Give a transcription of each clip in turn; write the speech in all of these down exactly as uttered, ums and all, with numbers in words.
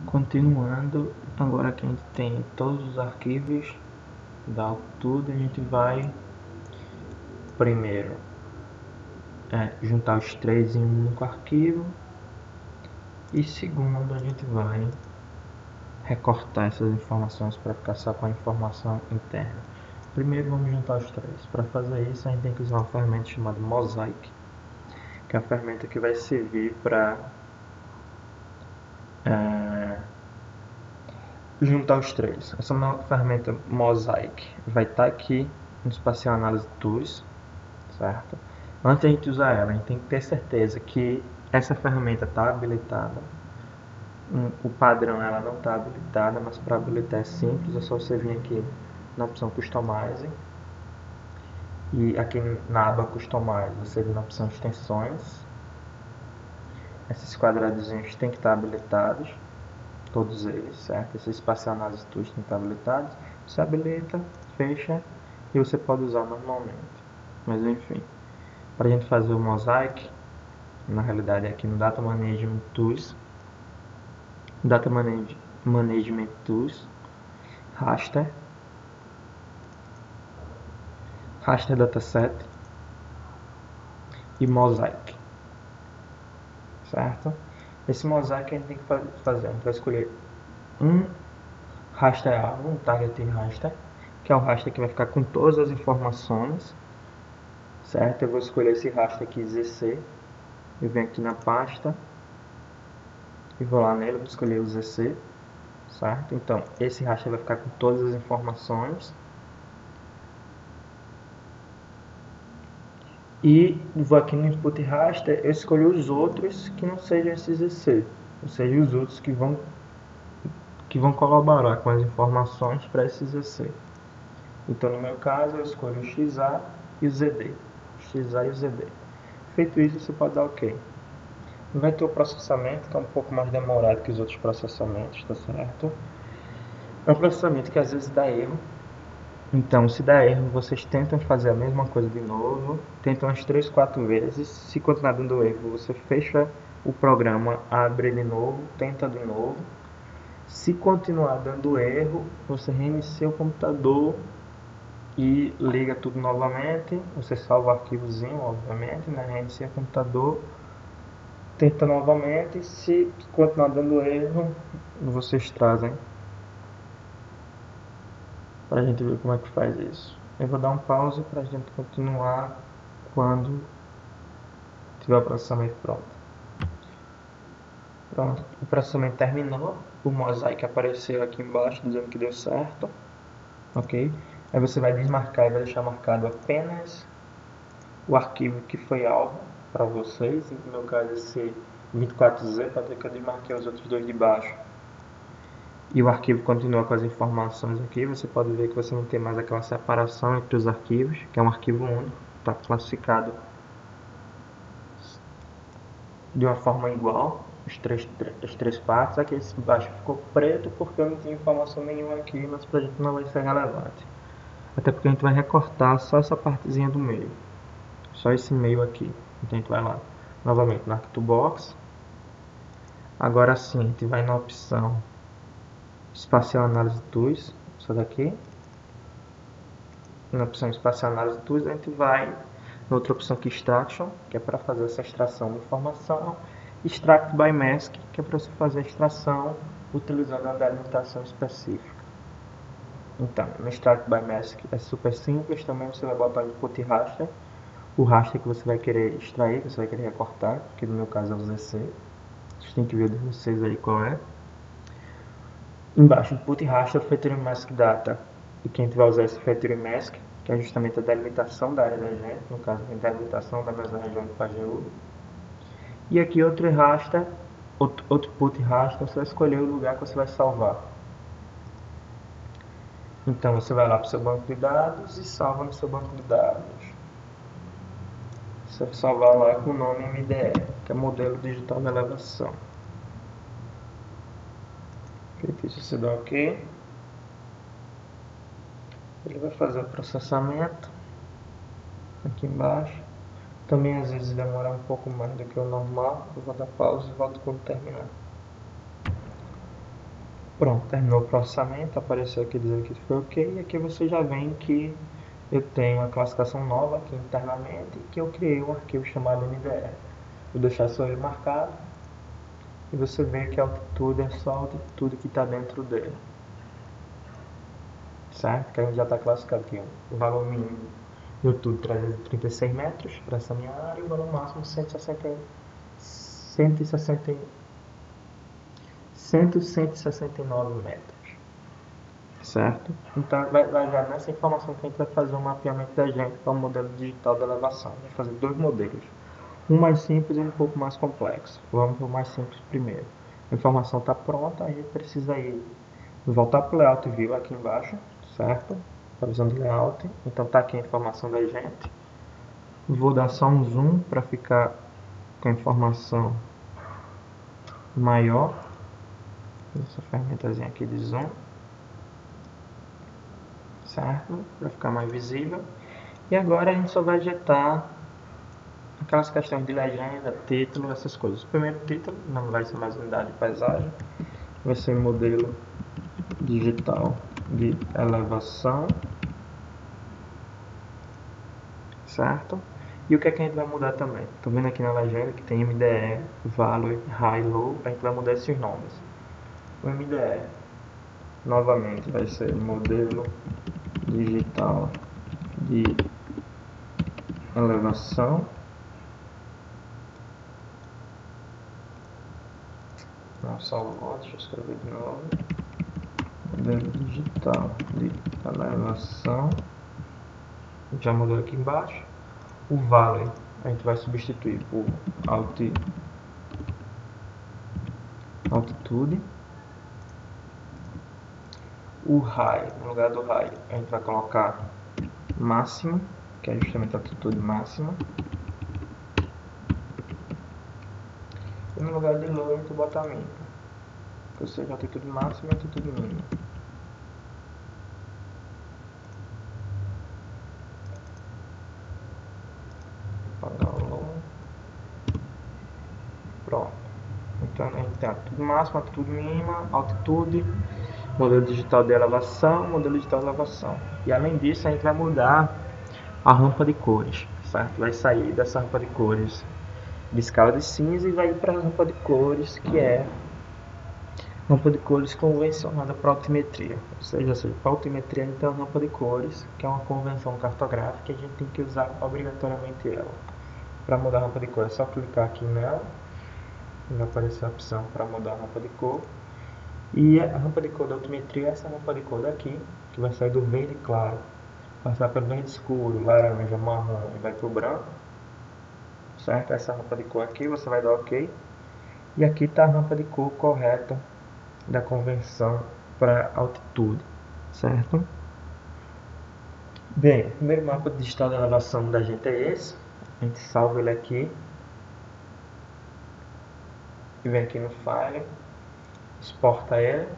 Continuando, agora que a gente tem todos os arquivos da tudo, a gente vai primeiro é, juntar os três em um único arquivo, e segundo a gente vai recortar essas informações para ficar só com a informação interna. Primeiro vamos juntar os três. Para fazer isso a gente tem que usar uma ferramenta chamada Mosaic, que é a ferramenta que vai servir para é, juntar os três. Essa ferramenta Mosaic vai estar aqui no Spatial Analysis Tools, certo? Antes de a gente usar ela, a gente tem que ter certeza que essa ferramenta está habilitada. O padrão ela não está habilitada, mas para habilitar é simples, é só você vir aqui na opção Customize, e aqui na aba Customize você vem na opção Extensões. Esses quadradinhos têm que estar habilitados, todos eles, certo? Esses Spatial Analysis Tools têm que estar habilitados. Você habilita, fecha e você pode usar normalmente. Mas enfim, para a gente fazer o Mosaic, na realidade é aqui no Data Management Tools, Data Manage, Management Tools, Raster, Raster Dataset e Mosaic, certo? Esse Mosaic a gente tem que fazer, a gente vai escolher um raster alvo, um target raster, que é o raster que vai ficar com todas as informações, certo? Eu vou escolher esse raster aqui Z C, eu venho aqui na pasta e vou lá nele, vou escolher o Z C, certo? Então esse raster vai ficar com todas as informações. E vou aqui no input raster, eu escolho os outros que não sejam esse Z C, ou seja, os outros que vão, que vão colaborar com as informações para esse Z C. Então no meu caso eu escolho o X A e o Z D, o X A e o Z D. Feito isso, você pode dar OK. Vai ter o processamento, que é um pouco mais demorado que os outros processamentos, tá certo? É um processamento que às vezes dá erro. Então, se der erro, vocês tentam fazer a mesma coisa de novo, tentam umas três, quatro vezes. Se continuar dando erro, você fecha o programa, abre de novo, tenta de novo. Se continuar dando erro, você reinicia o computador e liga tudo novamente. Você salva o arquivozinho, obviamente, né? Reinicia o computador, tenta novamente. Se continuar dando erro, vocês trazem para a gente ver como é que faz isso. Eu vou dar um pause para a gente continuar quando tiver o processamento pronto. Pronto, o processamento terminou, o Mosaic apareceu aqui embaixo dizendo que deu certo, ok? Aí você vai desmarcar e vai deixar marcado apenas o arquivo que foi alvo para vocês, no meu caso esse vinte e quatro Z, pode ver que eu desmarquei os outros dois de baixo. E o arquivo continua com as informações aqui, você pode ver que você não tem mais aquela separação entre os arquivos, que é um arquivo único, está classificado de uma forma igual, os três, as três partes. Aqui esse baixo ficou preto porque eu não tinha informação nenhuma aqui, mas para a gente não vai ser relevante. Até porque a gente vai recortar só essa partezinha do meio, só esse meio aqui. Então a gente vai lá, novamente na Arctobox. Agora sim, a gente vai na opção Spatial Analysis Tools, isso daqui. Na opção Spatial Analysis Tools a gente vai na outra opção aqui, Extraction, que é para fazer essa extração de informação. Extract by Mask, que é para você fazer a extração utilizando a delimitação específica. Então, no Extract by Mask é super simples, também você vai botar o input raster, o raster que você vai querer extrair, que você vai querer recortar, que no meu caso é o Z C. Vocês têm que ver de vocês aí qual é. Embaixo, input raster feature mask data, e quem vai usar esse feature mask, que é justamente a delimitação da área da gente, no caso a delimitação da mesma região do P A G U. E aqui outro raster, output raster, você vai escolher o lugar que você vai salvar. Então você vai lá para o seu banco de dados e salva no seu banco de dados. Você vai salvar lá com o nome M D E, que é Modelo Digital de Elevação. Feito isso, você dá OK. Ele vai fazer o processamento aqui embaixo. Também às vezes demora um pouco mais do que o normal. Eu vou dar pausa e volto quando terminar. Pronto, terminou o processamento, apareceu aqui dizendo que foi ok, e aqui você já vê que eu tenho uma classificação nova aqui internamente, que eu criei um arquivo chamado M D E. Vou deixar só ele marcado, e você vê que a altitude é só a altitude que está dentro dele. Certo? Que a gente já está classificado aqui. O valor mínimo de altitude trezentos e trinta e seis metros para essa minha área, e o valor máximo cento e sessenta, cento e sessenta, cento e sessenta e nove metros. Certo? Então vai, vai já nessa informação que a gente vai fazer o mapeamento da gente para o modelo digital da elevação. Vai fazer dois modelos, um mais simples e um pouco mais complexo. Vamos para o mais simples primeiro. A informação está pronta, a gente precisa ir voltar para o Layout View aqui embaixo, certo? A visão do layout. Então está aqui a informação da gente. Vou dar só um zoom para ficar com a informação maior. Essa ferramentazinha aqui de zoom, certo? Para ficar mais visível. E agora a gente só vai injetar aquelas questões de legenda, título, essas coisas. O primeiro título não vai ser mais unidade de paisagem, vai ser modelo digital de elevação, certo? E o que é que a gente vai mudar também? Estou vendo aqui na legenda que tem M D E, Value, High, Low, a gente vai mudar esses nomes. O M D E, novamente, vai ser modelo digital de elevação. Não salvou, deixa eu escrever de novo. Modelo digital de elevação. Já mudou aqui embaixo. O Value a gente vai substituir por alti, altitude. O High, no lugar do High, a gente vai colocar máximo, que é justamente a altitude máxima. E no lugar de Low a gente bota mínimo, ou seja, altitude máxima e altitude mínima. Pronto. Então a gente tem altitude máxima, altitude mínima, altitude, modelo digital de elevação, modelo digital de elevação. E além disso a gente vai mudar a rampa de cores, certo? Vai sair dessa rampa de cores de escala de cinza e vai ir para a rampa de cores que é rampa de cores convencionada para altimetria. Ou seja, seja para altimetria a gente tem uma rampa de cores que é uma convenção cartográfica e a gente tem que usar obrigatoriamente ela. Para mudar a rampa de cor é só clicar aqui nela. Vai aparecer a opção para mudar a rampa de cor. E a rampa de cor da altimetria é essa rampa de cor daqui, que vai sair do verde claro, passar pelo verde escuro, laranja, marrom e vai para o branco. Certo? Essa rampa de cor aqui, você vai dar OK. E aqui está a rampa de cor correta da convenção para altitude. Certo? Bem, o primeiro mapa digital de elevação da gente é esse. A gente salva ele aqui. E vem aqui no File, exporta ele,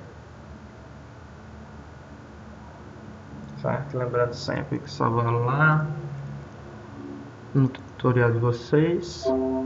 certo? Lembrando sempre que salvar lá no tutorial de vocês.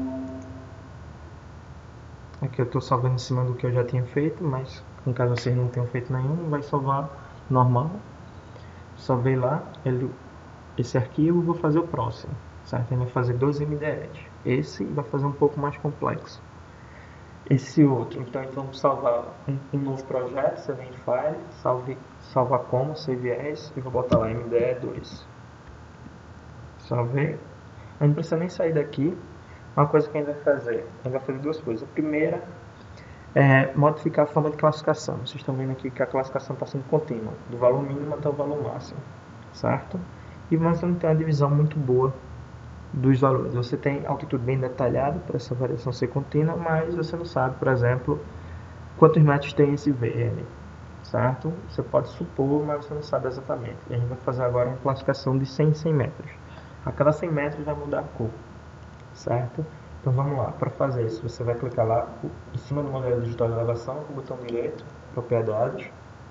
Aqui eu estou salvando em cima do que eu já tinha feito, mas no caso vocês não tenham feito nenhum, vai salvar normal. Salvei lá ele, esse arquivo, vou fazer o próximo, certo? Ele vai fazer dois M D Es. Esse vai fazer um pouco mais complexo. Esse outro, então vamos salvar um, um novo projeto, você vem em File, salve, salva como, Save As, e vou botar lá M D E dois. Salvei. A gente não precisa nem sair daqui. Uma coisa que a gente vai fazer, a gente vai fazer duas coisas. A primeira é modificar a forma de classificação. Vocês estão vendo aqui que a classificação está sendo contínua, do valor mínimo até o valor máximo, certo? E mas não tem uma divisão muito boa dos valores. Você tem altitude bem detalhada para essa variação ser contínua, mas você não sabe, por exemplo, quantos metros tem esse V N, certo? Você pode supor, mas você não sabe exatamente. E a gente vai fazer agora uma classificação de cem em cem metros. A cada cem metros vai mudar a cor, certo? Então vamos lá, para fazer isso você vai clicar lá em cima do modelo digital de elevação com o botão direito, propriedades.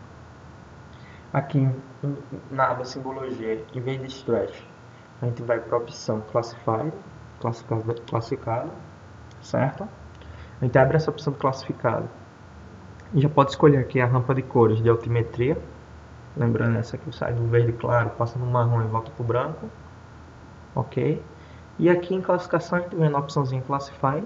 Aqui na aba simbologia, em vez de stretch, a gente vai para a opção Classify, classificado, classificado, certo? A gente abre essa opção de classificado. Já pode escolher aqui a rampa de cores de altimetria. Lembrando, essa aqui sai do verde claro, passa no marrom e volta para o branco. Ok. E aqui em classificação a gente vem na opçãozinha Classify.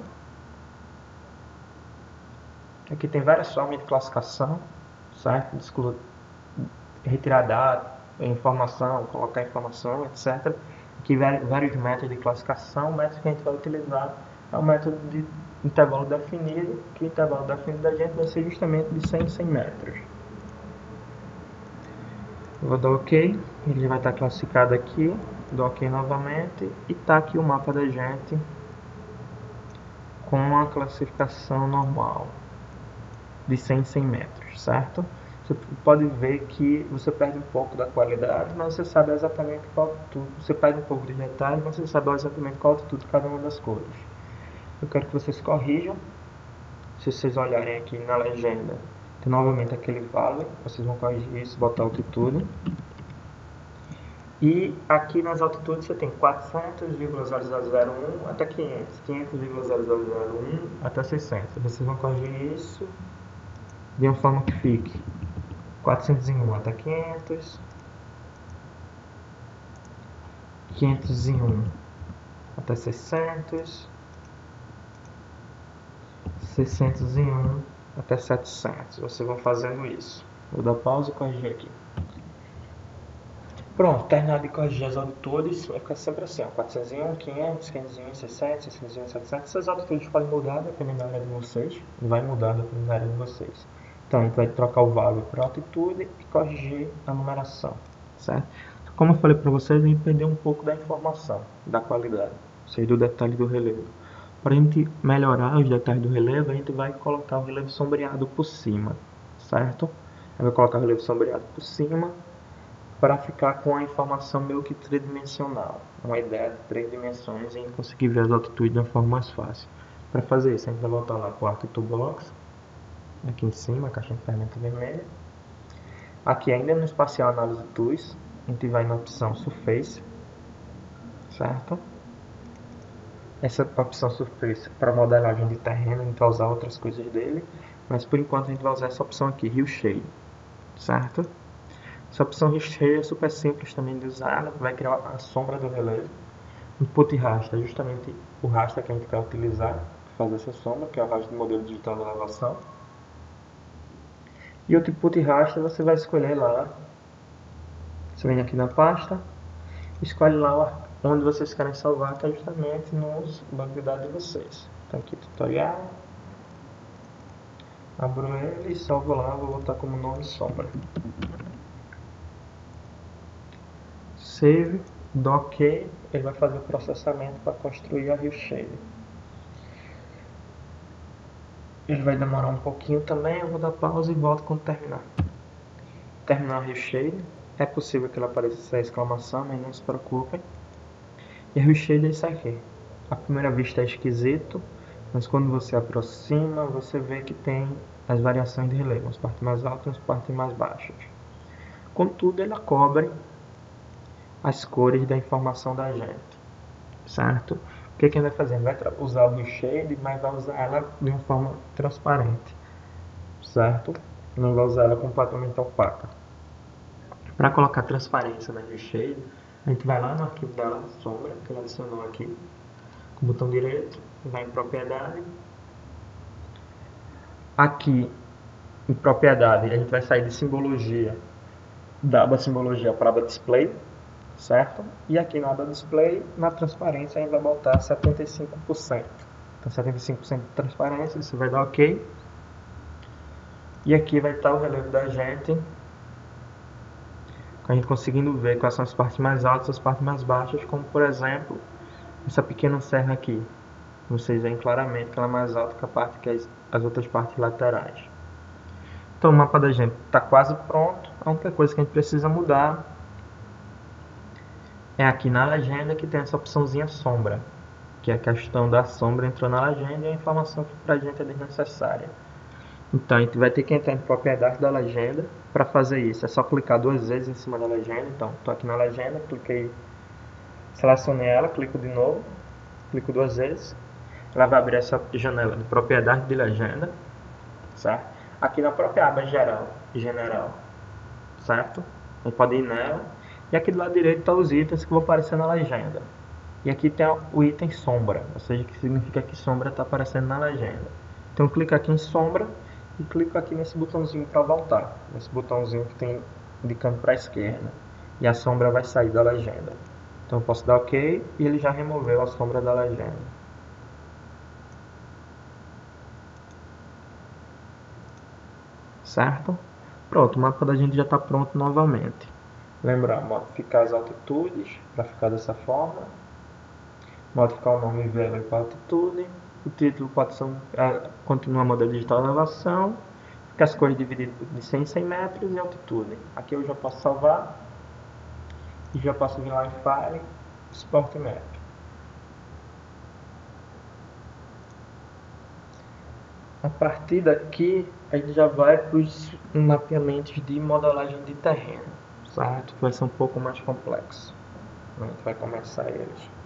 Aqui tem várias formas de classificação, certo? Exclu... Retirar dados, informação, colocar informação, etcétera. Aqui vários métodos de classificação. O método que a gente vai utilizar é o método de intervalo definido, que o intervalo definido da gente vai ser justamente de cem em cem metros. Eu vou dar OK, ele vai estar classificado aqui, dou OK novamente e está aqui o mapa da gente com a classificação normal de cem em cem metros, certo? Você pode ver que você perde um pouco da qualidade, mas você sabe exatamente qual altitude. Você perde um pouco de detalhe, mas você sabe exatamente qual altitude de cada uma das cores. Eu quero que vocês corrijam. Se vocês olharem aqui na legenda, tem novamente aquele vale. Vocês vão corrigir isso, botar altitude. E aqui nas altitudes você tem quatrocentos vírgula zero zero zero um até quinhentos, quinhentos vírgula zero zero zero um até seiscentos. Vocês vão corrigir isso de uma forma que fique quatrocentos e um até quinhentos, quinhentos e um até seiscentos, seiscentos e um até setecentos. Vocês vão fazendo isso. Vou dar pausa e corrigir aqui. Pronto, terminado de corrigir as altitudes, vai ficar sempre assim, ó, quatrocentos e um, quinhentos, quinhentos e um, seiscentos, seiscentos e um, setecentos. Essas altitudes podem mudar dependendo da área de vocês, vai mudar dependendo da área de vocês. Então a gente vai trocar o valor por altitude e corrigir a numeração, certo? Como eu falei para vocês, a gente perdeu um pouco da informação, da qualidade, ou seja, do detalhe do relevo. Para a gente melhorar os detalhes do relevo, a gente vai colocar o relevo sombreado por cima, certo? A gente vai colocar o relevo sombreado por cima para ficar com a informação meio que tridimensional, uma ideia de três dimensões e a gente conseguir ver as altitudes de uma forma mais fácil. Para fazer isso, a gente vai voltar lá para o Altitude Box, aqui em cima, a caixa de ferramenta vermelha. Aqui ainda no Espacial Análise Tools, a gente vai na opção Surface, certo? Essa opção Surface para modelagem de terreno, a gente vai usar outras coisas dele, mas por enquanto a gente vai usar essa opção aqui, Hue Shade, certo? Essa opção Hue Shade é super simples também de usar, ela vai criar a sombra do relevo. Input Raster é justamente o raster que a gente quer utilizar para fazer essa sombra, que é o raster do modelo digital de elevação. E o Input Raster você vai escolher lá, você vem aqui na pasta, escolhe lá onde vocês querem salvar, que é justamente nos bancos de dados de vocês. Então aqui tutorial, abro ele e salvo lá, vou botar como nome sombra. Save, dou OK, ele vai fazer o processamento para construir a Hue Shade. Ele vai demorar um pouquinho também, eu vou dar pausa e volto quando terminar. Terminar a Hue Shade, é possível que ela apareça essa exclamação, mas não se preocupem. E a Hue Shade é isso aqui. À primeira vista é esquisito, mas quando você aproxima, você vê que tem as variações de relevo, as partes mais altas e as partes mais baixas. Contudo, ela cobre as cores da informação da gente, certo? O que, que a gente vai fazer? Vai usar o Hue Shade, mas vai usar ela de uma forma transparente, certo? Não vai usar ela completamente opaca. Para colocar transparência na Hue Shade, a gente vai lá no arquivo dela, sombra, que ela adicionou aqui, com o botão direito, vai em propriedade. Aqui, em propriedade, a gente vai sair de simbologia, da aba simbologia para a aba display, certo? E aqui na aba display, na transparência, a gente vai botar setenta e cinco por cento. Então, setenta e cinco por cento de transparência, você vai dar OK. E aqui vai estar o relevo da gente, a gente conseguindo ver quais são as partes mais altas e as partes mais baixas, como por exemplo, essa pequena serra aqui. Vocês veem claramente que ela é mais alta que a parte que as, as outras partes laterais. Então o mapa da gente está quase pronto. A única coisa que a gente precisa mudar é aqui na legenda, que tem essa opçãozinha sombra, que é a questão da sombra entrou na legenda e a informação que pra gente é desnecessária. Então a gente vai ter que entrar em propriedade da legenda. Para fazer isso é só clicar duas vezes em cima da legenda. Então estou aqui na legenda, cliquei, selecionei ela, clico de novo, clico duas vezes, ela vai abrir essa janela de propriedade de legenda, certo? aqui na própria aba geral, general, certo? A gente pode ir nela, e aqui do lado direito estão os itens que vão aparecer na legenda. E aqui tem o item sombra, ou seja, que significa que sombra está aparecendo na legenda. Então eu clico aqui em sombra e clico aqui nesse botãozinho para voltar, nesse botãozinho que tem indicando para a esquerda, e a sombra vai sair da legenda. Então eu posso dar OK e ele já removeu a sombra da legenda. Certo? Pronto, o mapa da gente já está pronto novamente. Lembrar, modificar as altitudes para ficar dessa forma. Modificar o nome velho para altitude. O título pode ser um, é, continua modelo digital de elevação. Fica as cores divididas de cem em cem metros e altitude. Aqui eu já posso salvar. E já posso vir lá em File, Export Map. A partir daqui, a gente já vai para os mapeamentos de modelagem de terreno, certo? Vai ser um pouco mais complexo. A gente vai começar eles.